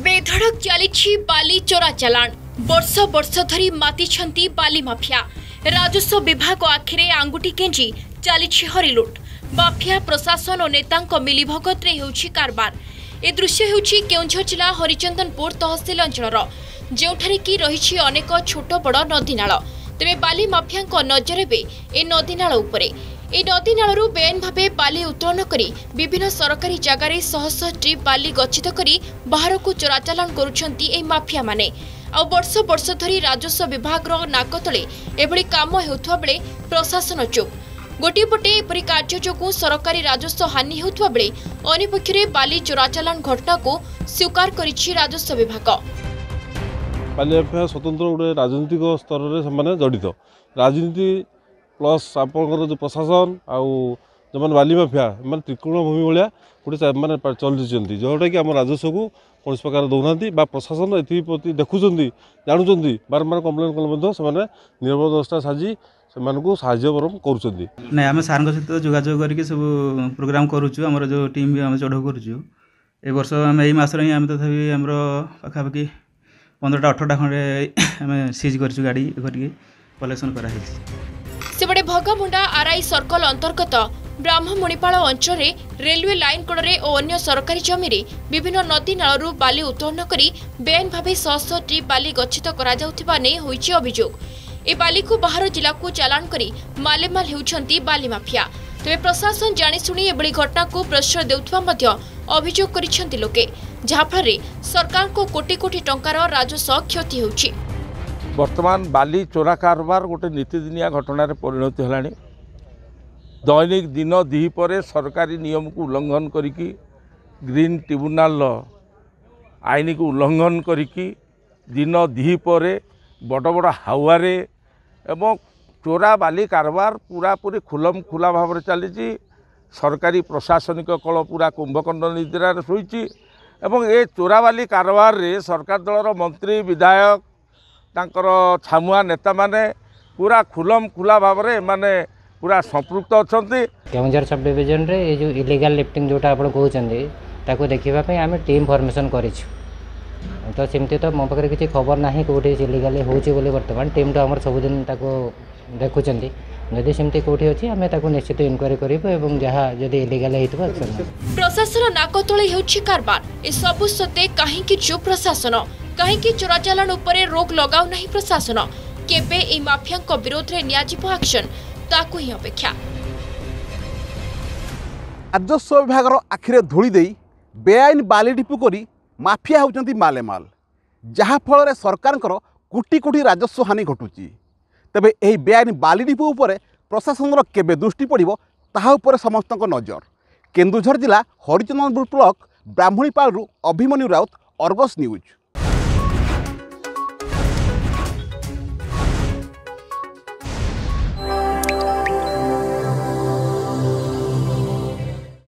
बेधड़क चली बाली चोरा चालाण वर्ष वर्ष धरी माति बाली माफिया राजस्व विभाग आखिरे आंगुठी केंजी चली हरिलुट माफिया प्रशासन और नेता मिलीभगत कारबार। ए दृश्य होउछि केउंझर जिला हरिचंदनपुर तहसील अंचल जोठारे कि रही अनेक छोट बड़ नदीनाल। तेरे बाली माफिया नजर बे ए नदीनाल उपरे ए नदीनालू बेआईन भावे बाली उत्तोलन करी विभिन्न सरकारी जगार शह शह ट्रिप बाली गच्छित करी बाहर को चोराचालान करुछंती ए माफिया माने। आ वर्ष वर्ष धरी राजस्व विभाग नाक तले एभली काम हेउथुवा बेले प्रशासन चुप। गोटे पटे एपरी कार्य जोगु सरकारी राजस्व हानि हेउथुवा बेले अन्य पक्षरे बाली चोराचालान घटना को स्वीकार करिछि राजस्व विभाग। बाली माफिया स्वतंत्र गोटे राजनीतिक स्तर में जड़ित राजनीति प्लस आपंकर जो प्रशासन आउ जो बाली माफिया मैंने त्रिकोण भूमि भाया गोटे मैंने चलती जोटा कि आम राजस्व को कौन प्रकार दौना प्रशासन एप्रति देखुं जानूँ बारंबार कम्प्लेन कले से निरवदस्था साजी से साहय बरम कर आम सार सहित जोगाजोग करके सब प्रोग्राम करुचु आमर जो टीम भी आम चढ़ाऊ करुचु ए वर्ष आम यही मसर ही आम तथापि आमर पाखापाखि 15टा 18टा खंडे आम सीज कर गाड़ी करके कलेक्शन कराई। सेबड़े भगामुंडा आरआई सर्कल अंतर्गत ब्राह्मणीपाल अंचल रेलवे लाइन कड़े और अन्य सरकारी जमी विभिन्न नदी नालू बाली उत्तोलन करी बेआईन भावे शह शह ट्रिप बाली गच्छित होइछि अभियोग। ए बाली को बाहर जिला को चालान करी मालेमाल हेउछंती बाली माफिया। तेबे प्रशासन जानिशुणी एभली घटना को प्रश्रय देउथुवा मध्य अभियोग करिछंती लोके, जहाफल सरकार को कोटी कोटी टंकार राजस्व क्षति होउछि। वर्तमान बाली चोरा कारबार गोटे नीतिदिनिया घटन परिणत है। दैनिक दिन द्विपहर सरकारी नियम को उल्लंघन करिकी ग्रीन ट्रिब्यूनाल आईन को उल्लंघन करिकी दिन द्विपहर बड़ बड़ हावारे एवं चोरा बाली कारबार पूरा पूरी खुलम खुला भाव चली। सरकारी प्रशासनिक कल पूरा कुंभकर्ण निद्रा शोची एवं ए चोरा बाली कारबार रे सरकार दलर मंत्री विधायक तांकर छामुआ नेता माने पूरा खुलम खुला भाव माने पूरा संपृक्त अच्छा। केउंझर सब डिविजन रे ये जो इलीगल लिफ्टिंग जोटा आप कहते ताको देखा आम टीम फॉर्मेशन करिछु। तो सेमती तो मो पाखे किसी खबर ना कौटी इलीगली होली बर्तमान टीम तो आम सबुदिन देखुं जदि सेमती कौटी अच्छी आम निश्चित इनक्वारी करूँ जहाँ जदि इलीगल एक्शन। प्रशासन नाक तले हेउछि कारबार ए सबु सते काहेकि चुप प्रशासन कहीं चोराचालान उपरे रोक लगाउ नहीं प्रशासन केबे ए माफिया विरोध में नियाजिबो एक्शन ताकू ही अपेक्षा। राजस्व विभाग आखिरे धूली दे बेआईन बाली डिपु करी माफिया होउचंती मालेमाल, जहाँ फल सरकार कोटी कोटी राजस्व हानि घटुची। तेबे एही बेआईन बाली डिपु उपरे प्रशासन केबे दृष्टि पड़िबो ताहा उपरे समस्तक नजर। केन्दुझर जिला Harichandanpur block Brahmanipal Abhimanyu Raut, Argus news.